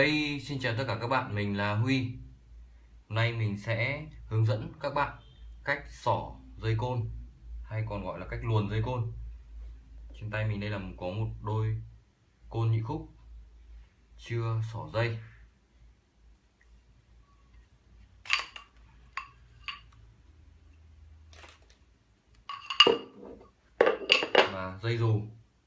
Hey, xin chào tất cả các bạn, mình là Huy. Hôm nay mình sẽ hướng dẫn các bạn cách xỏ dây côn, hay còn gọi là cách luồn dây côn. Trên tay mình đây là có một đôi côn nhị khúc chưa xỏ dây. Và dây dù.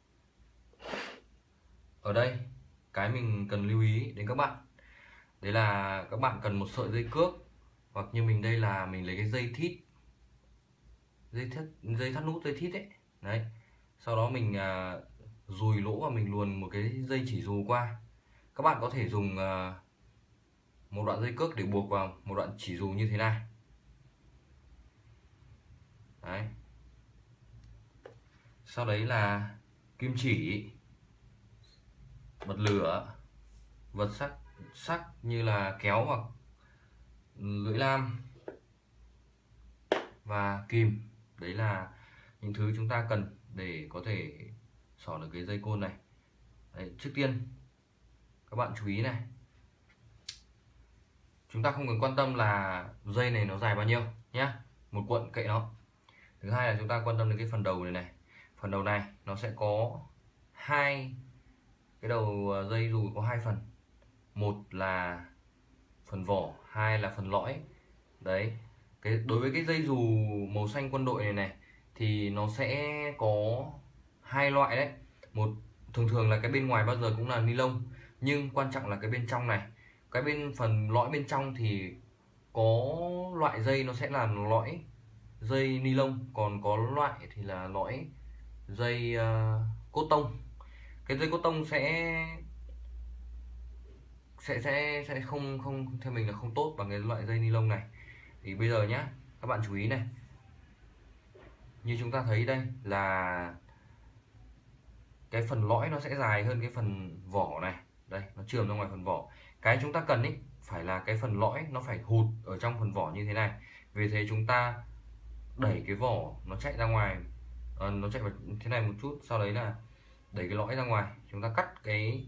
Ở đây, cái mình cần lưu ý đến các bạn, đấy là các bạn cần một sợi dây cước, hoặc như mình đây là mình lấy cái dây thít, dây thắt nút dây thít ấy. Đấy. Sau đó mình dùi lỗ và mình luồn một cái dây chỉ dù qua. Các bạn có thể dùng một đoạn dây cước để buộc vào một đoạn chỉ dù như thế này. Đấy. Sau đấy là kim chỉ, bật lửa, vật sắc như là kéo hoặc lưỡi lam và kìm. Đấy là những thứ chúng ta cần để có thể xỏ được cái dây côn này. Đấy, trước tiên các bạn chú ý này, chúng ta không cần quan tâm là dây này nó dài bao nhiêu nhé, một cuộn kệ nó. Thứ hai là chúng ta quan tâm đến cái phần đầu này. Phần đầu này nó sẽ có hai cái đầu dây dù, có hai phần, một là phần vỏ, hai là phần lõi. Đấy, đối với cái dây dù màu xanh quân đội này thì nó sẽ có hai loại đấy. Một, thường là cái bên ngoài bao giờ cũng là ni lông, nhưng quan trọng là cái bên trong này, cái phần lõi bên trong thì có loại dây nó sẽ là lõi dây ni lông, còn có loại thì là lõi dây cốt tông. Cái dây cốt tông sẽ không theo mình là không tốt bằng cái loại dây ni lông này. Thì bây giờ nhá, các bạn chú ý này, như chúng ta thấy đây là cái phần lõi nó sẽ dài hơn cái phần vỏ này. Đây, nó chườm ra ngoài phần vỏ. Cái chúng ta cần ý phải là cái phần lõi nó phải hụt ở trong phần vỏ như thế này. Vì thế chúng ta đẩy cái vỏ nó chạy ra ngoài, nó chạy vào thế này một chút, sau đấy là đẩy cái lõi ra ngoài. Chúng ta cắt cái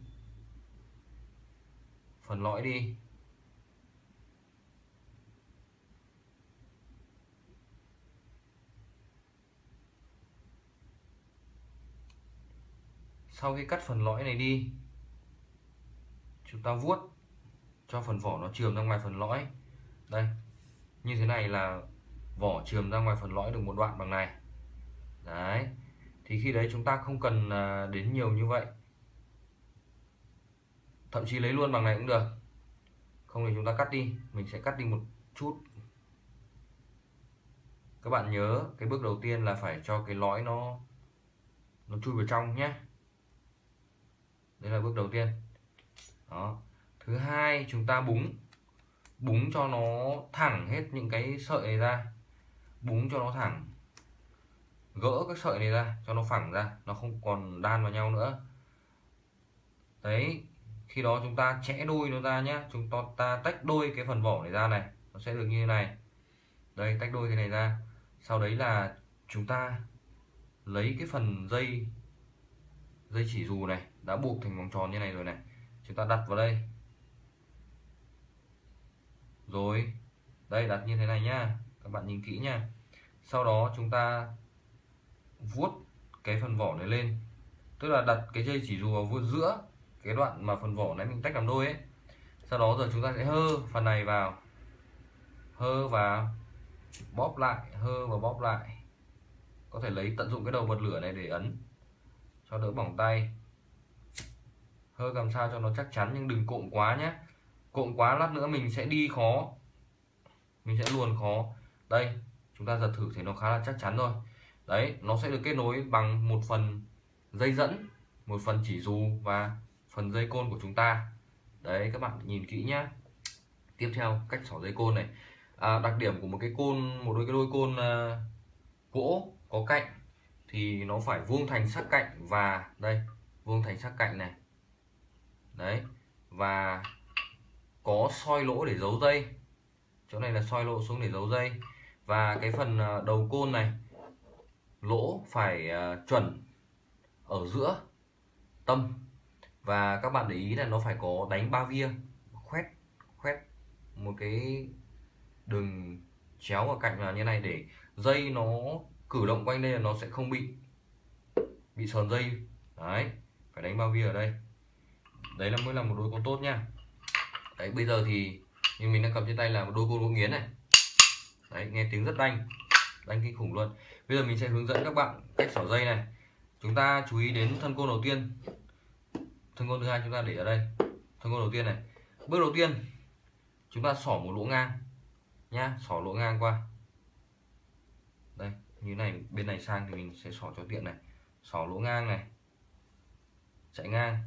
phần lõi đi. Sau khi cắt phần lõi này đi, chúng ta vuốt cho phần vỏ nó chườm ra ngoài phần lõi. Đây, như thế này là vỏ chườm ra ngoài phần lõi được một đoạn bằng này. Đấy, thì khi đấy chúng ta không cần đến nhiều như vậy, thậm chí lấy luôn bằng này cũng được. Không thì chúng ta cắt đi, mình sẽ cắt đi một chút. Các bạn nhớ cái bước đầu tiên là phải cho cái lõi nó chui vào trong nhé. Đây là bước đầu tiên. Đó. Thứ hai, chúng ta búng cho nó thẳng hết những cái sợi này ra, búng cho nó thẳng, gỡ các sợi này ra cho nó phẳng ra, nó không còn đan vào nhau nữa. Đấy, khi đó chúng ta chẽ đôi nó ra nhé, chúng ta tách đôi cái phần vỏ này ra này, nó sẽ được như thế này. Đây, tách đôi cái này ra. Sau đấy là chúng ta lấy cái phần dây chỉ dù này đã buộc thành vòng tròn như này rồi này, chúng ta đặt vào đây. Rồi, đây, đặt như thế này nhá, các bạn nhìn kỹ nhá. Sau đó chúng ta vuốt cái phần vỏ này lên, tức là đặt cái dây chỉ dù vào vuốt giữa cái đoạn mà phần vỏ này mình tách làm đôi ấy. Sau đó giờ chúng ta sẽ hơ phần này vào, hơ vào, bóp lại, hơ và bóp lại. Có thể tận dụng cái đầu bật lửa này để ấn cho đỡ bỏng tay. Hơ làm sao cho nó chắc chắn, nhưng đừng cộm quá nhé. Cộm quá lát nữa mình sẽ đi khó, mình sẽ luồn khó. Đây, chúng ta giật thử thấy nó khá là chắc chắn rồi. Đấy, nó sẽ được kết nối bằng một phần dây dẫn, một phần chỉ dù và phần dây côn của chúng ta. Đấy, các bạn nhìn kỹ nhá. Tiếp theo, cách xỏ dây côn này. Đặc điểm của một cái côn, một đôi côn gỗ có cạnh thì nó phải vuông thành sắc cạnh, và đây, vuông thành sắc cạnh này. Đấy, và có soi lỗ để giấu dây. Chỗ này là soi lỗ xuống để giấu dây. Và cái phần đầu côn này, lỗ phải chuẩn ở giữa tâm. Và các bạn để ý là nó phải có đánh ba via, khoét một cái đường chéo ở cạnh là như này để dây nó cử động quanh đây là nó sẽ không bị sờn dây. Đấy, phải đánh ba via ở đây. Đấy là mới là một đôi côn tốt nhá. Đấy, bây giờ thì như mình đang cầm trên tay là một đôi côn gỗ nghiến này. Đấy, nghe tiếng rất đanh kinh khủng luôn. Bây giờ mình sẽ hướng dẫn các bạn cách xỏ dây này. Chúng ta chú ý đến thân côn đầu tiên, thân côn thứ hai chúng ta để ở đây. Thân côn đầu tiên này, bước đầu tiên chúng ta xỏ một lỗ ngang nhá, xỏ lỗ ngang qua đây như này, bên này sang thì mình sẽ xỏ cho tiện này, xỏ lỗ ngang này, chạy ngang.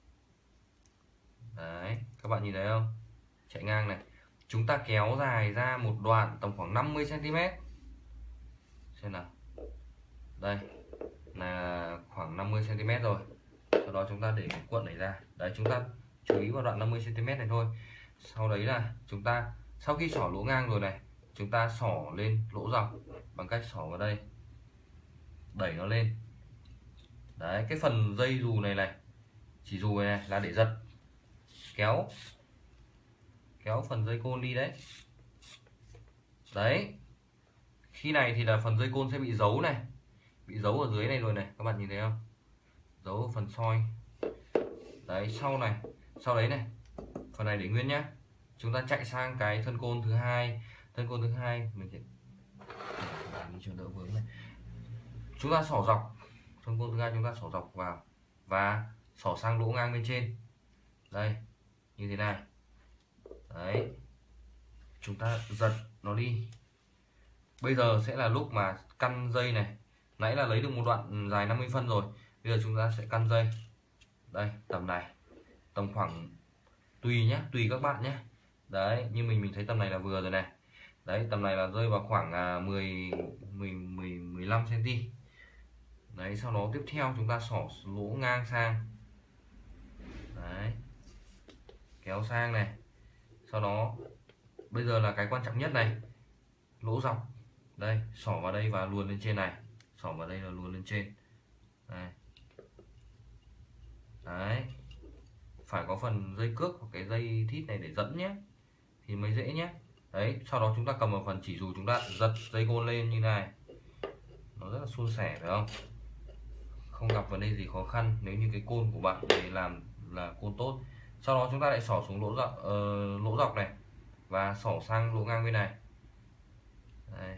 Đấy, các bạn nhìn thấy không, chạy ngang này, chúng ta kéo dài ra một đoạn tầm khoảng 50 cm xem nào. Đây là khoảng 50 cm rồi. Sau đó chúng ta để cái cuộn này ra. Đấy, chúng ta chú ý vào đoạn 50 cm này thôi. Sau đấy là chúng ta sau khi xỏ lỗ ngang rồi này, chúng ta xỏ lên lỗ dọc bằng cách xỏ vào đây, đẩy nó lên. Đấy, cái phần dây dù này chỉ dù này là để giật, kéo phần dây côn đi đấy. Đấy, khi này thì là phần dây côn sẽ bị giấu này, bị giấu ở dưới này rồi này, các bạn nhìn thấy không, giấu ở phần soi. Đấy, sau đấy này, phần này để nguyên nhá. Chúng ta chạy sang cái thân côn thứ hai. Thân côn thứ hai mình sẽ cho đỡ vướng này. Chúng ta xỏ dọc, thân côn thứ hai chúng ta xỏ dọc vào và xỏ sang lỗ ngang bên trên. Đây, như thế này. Đấy, chúng ta giật nó đi. Bây giờ sẽ là lúc mà căn dây này. Nãy là lấy được một đoạn dài 50 phân rồi. Bây giờ chúng ta sẽ căn dây. Đây, tầm này, tầm khoảng tùy nhé, tùy các bạn nhé. Đấy, như mình thấy tầm này là vừa rồi này. Đấy, tầm này là rơi vào khoảng 15 cm. Đấy, sau đó tiếp theo chúng ta xỏ lỗ ngang sang. Đấy, kéo sang này. Sau đó bây giờ là cái quan trọng nhất này, lỗ dọc. Đây, xỏ vào đây và luồn lên trên này, xỏ vào đây là luồn lên trên. Đây. Đấy, phải có phần dây cước hoặc cái dây thít này để dẫn nhé thì mới dễ nhé. Đấy, sau đó chúng ta cầm vào phần chỉ dù, chúng ta giật dây côn lên như này, nó rất là suôn sẻ phải không, không gặp vấn đề gì khó khăn nếu như cái côn của bạn để làm là côn tốt. Sau đó chúng ta lại xỏ xuống lỗ dọc này và xỏ sang lỗ ngang bên này. Đây.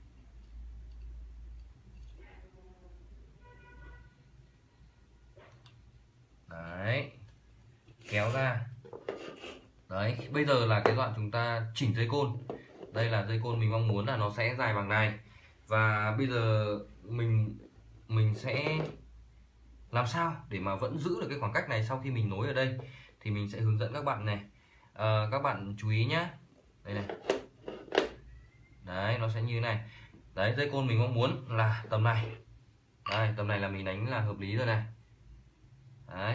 Đấy, kéo ra. Đấy, bây giờ là cái đoạn chúng ta chỉnh dây côn. Đây là dây côn mình mong muốn là nó sẽ dài bằng này. Và bây giờ mình sẽ làm sao để mà vẫn giữ được cái khoảng cách này sau khi mình nối ở đây thì mình sẽ hướng dẫn các bạn này. Các bạn chú ý nhé. Đây này. Đấy, nó sẽ như thế này. Đấy, dây côn mình mong muốn là tầm này. Đây, tầm này là mình đánh là hợp lý rồi này. Đấy.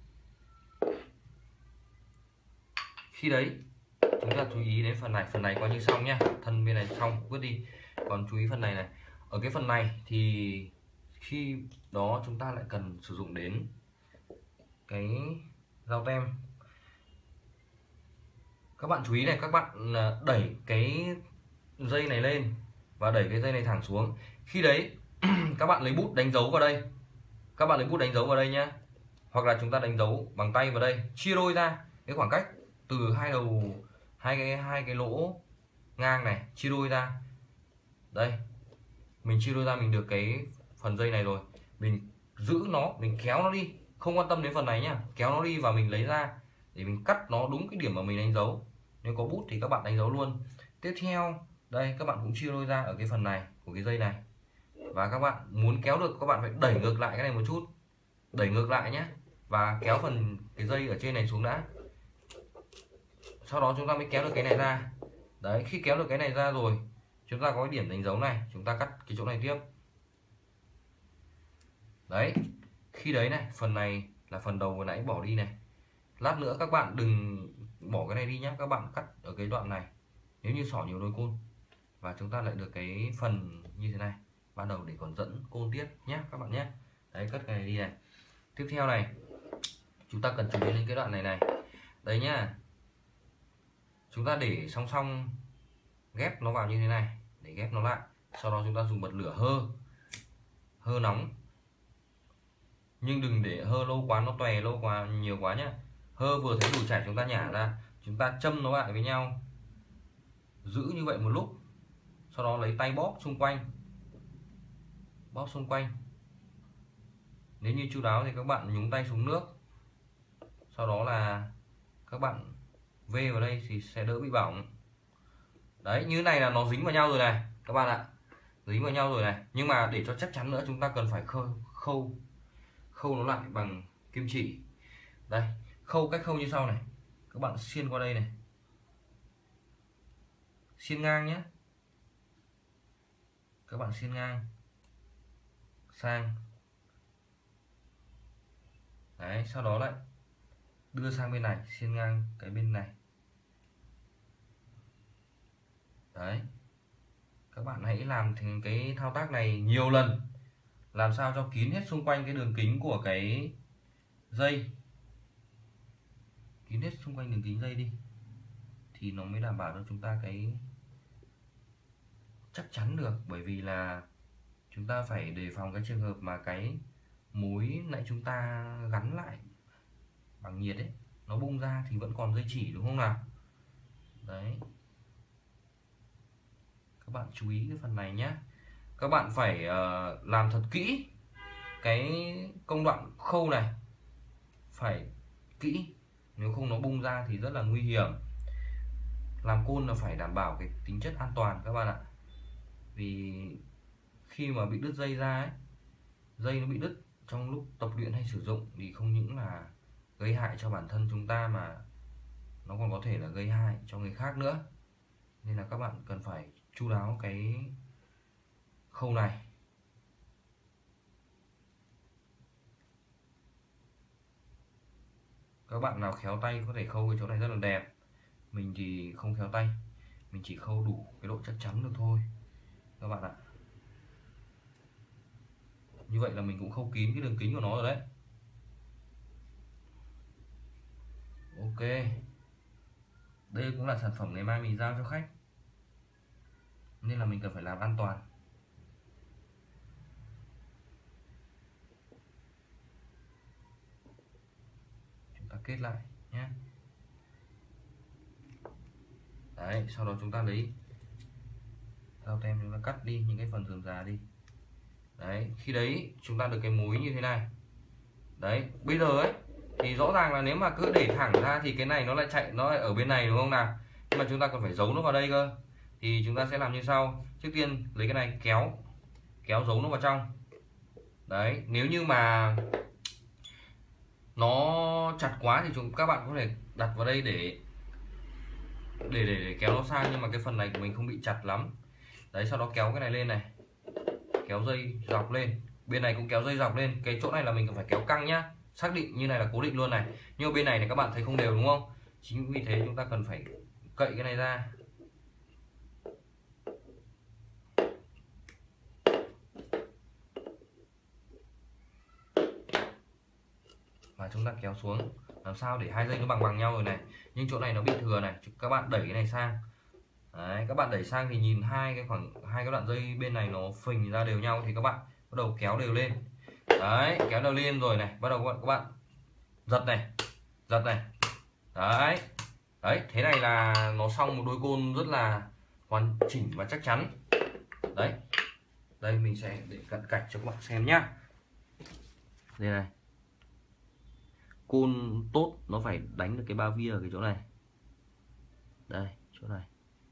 Khi đấy chúng ta chú ý đến phần này coi như xong nhá, thân bên này xong vứt đi. Còn chú ý phần này này, ở cái phần này thì khi đó chúng ta lại cần sử dụng đến cái dao tem. Các bạn chú ý này, các bạn đẩy cái dây này lên và đẩy cái dây này thẳng xuống. Khi đấy các bạn lấy bút đánh dấu vào đây, các bạn lấy bút đánh dấu vào đây nhá, hoặc là chúng ta đánh dấu bằng tay vào đây, chia đôi ra cái khoảng cách từ hai đầu, hai cái lỗ ngang này, chia đôi ra. Đây, mình chia đôi ra, mình được cái phần dây này rồi, mình giữ nó, mình kéo nó đi, không quan tâm đến phần này nhá, kéo nó đi và mình lấy ra để mình cắt nó đúng cái điểm mà mình đánh dấu. Nếu có bút thì các bạn đánh dấu luôn. Tiếp theo đây, các bạn cũng chia đôi ra ở cái phần này của cái dây này, và các bạn muốn kéo được các bạn phải đẩy ngược lại cái này một chút, đẩy ngược lại nhé, và kéo phần cái dây ở trên này xuống đã, sau đó chúng ta mới kéo được cái này ra. Đấy, khi kéo được cái này ra rồi, chúng ta có cái điểm đánh dấu này, chúng ta cắt cái chỗ này tiếp. Đấy, khi đấy này, phần này là phần đầu vừa nãy bỏ đi này. Lát nữa các bạn đừng bỏ cái này đi nhé, các bạn cắt ở cái đoạn này nếu như xỏ nhiều đôi côn, và chúng ta lại được cái phần như thế này ban đầu để còn dẫn côn tiếp nhé các bạn nhé. Đấy, cắt cái này đi này. Tiếp theo này, chúng ta cần chú ý đến cái đoạn này này. Đấy nhá, chúng ta để song song ghép nó vào như thế này để ghép nó lại. Sau đó chúng ta dùng bật lửa hơ nóng, nhưng đừng để hơ lâu quá, nó tòe lâu quá, nhiều quá nhá. Hơ vừa thấy đủ chảy chúng ta nhả ra, chúng ta châm nó lại với nhau, giữ như vậy một lúc. Sau đó lấy tay bóp xung quanh, nếu như chu đáo thì các bạn nhúng tay xuống nước, sau đó là các bạn vê vào đây thì sẽ đỡ bị bỏng. Đấy, như này là nó dính vào nhau rồi này các bạn ạ, dính vào nhau rồi này. Nhưng mà để cho chắc chắn nữa chúng ta cần phải khâu nó lại bằng kim chỉ. Đây, cách khâu như sau này, các bạn xiên qua đây này, xiên ngang nhé, các bạn xiên ngang sang. Đấy, sau đó lại đưa sang bên này, xiên ngang cái bên này. Đấy, các bạn hãy làm thành cái thao tác này nhiều lần, làm sao cho kín hết xung quanh cái đường kính của cái dây, kín hết xung quanh đường kính dây đi, thì nó mới đảm bảo cho chúng ta cái chắc chắn được. Bởi vì là chúng ta phải đề phòng cái trường hợp mà cái mối nãy chúng ta gắn lại bằng nhiệt ấy, nó bung ra thì vẫn còn dây chỉ, đúng không nào? Đấy, các bạn chú ý cái phần này nhé. Các bạn phải làm thật kỹ cái công đoạn khâu này, phải kỹ, nếu không nó bung ra thì rất là nguy hiểm. Làm côn là phải đảm bảo cái tính chất an toàn các bạn ạ. Vì khi mà bị đứt dây ra ấy, dây nó bị đứt trong lúc tập luyện hay sử dụng thì không những là gây hại cho bản thân chúng ta mà nó còn có thể là gây hại cho người khác nữa. Nên là các bạn cần phải chu đáo cái khâu này. Các bạn nào khéo tay có thể khâu cái chỗ này rất là đẹp. Mình thì không khéo tay, mình chỉ khâu đủ cái độ chắc chắn được thôi các bạn ạ. Như vậy là mình cũng khâu kín cái đường kính của nó rồi đấy. Ok, đây cũng là sản phẩm ngày mai mình giao cho khách, nên là mình cần phải làm an toàn. Chúng ta kết lại nhé. Đấy, sau đó chúng ta lấy dao tem chúng ta cắt đi những cái phần rườm rà đi. Đấy, khi đấy chúng ta được cái múi như thế này. Đấy, bây giờ ấy thì rõ ràng là nếu mà cứ để thẳng ra thì cái này nó lại chạy, nó lại ở bên này, đúng không nào? Nhưng mà chúng ta cần phải giấu nó vào đây cơ. Thì chúng ta sẽ làm như sau. Trước tiên lấy cái này kéo giấu nó vào trong. Đấy, nếu như mà nó chặt quá thì các bạn có thể đặt vào đây để kéo nó sang, nhưng mà cái phần này của mình không bị chặt lắm. Đấy, sau đó kéo cái này lên này, kéo dây dọc lên, bên này cũng kéo dây dọc lên. Cái chỗ này là mình cần phải kéo căng nhá, xác định như này là cố định luôn này. Nhưng mà bên này thì các bạn thấy không đều, đúng không? Chính vì thế chúng ta cần phải cậy cái này ra. Và chúng ta kéo xuống làm sao để hai dây nó bằng nhau rồi này. Nhưng chỗ này nó bị thừa này, các bạn đẩy cái này sang. Đấy, các bạn đẩy sang thì nhìn hai cái đoạn dây bên này nó phình ra đều nhau, thì các bạn bắt đầu kéo đều lên. Đấy, kéo đều lên rồi này, bắt đầu các bạn giật này. Đấy, thế này là nó xong một đôi côn rất là hoàn chỉnh và chắc chắn. Đấy, đây mình sẽ để cận cảnh cho các bạn xem nhá. Đây này, côn tốt nó phải đánh được cái ba via ở cái chỗ này. Đây, chỗ này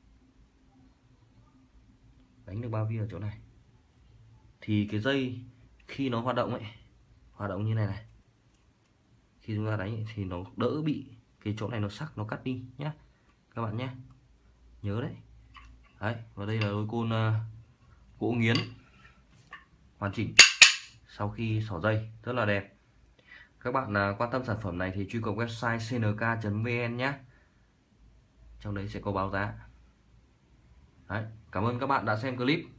đánh được ba via ở chỗ này thì cái dây khi nó hoạt động như này, khi chúng ta đánh thì nó đỡ bị cái chỗ này nó sắc, nó cắt đi nhé các bạn nhé, nhớ đấy. Đấy, và đây là đôi côn gỗ nghiến hoàn chỉnh sau khi xỏ dây, rất là đẹp. Các bạn quan tâm sản phẩm này thì truy cập website cnk.vn nhé, trong đấy sẽ có báo giá. Đấy, cảm ơn các bạn đã xem clip.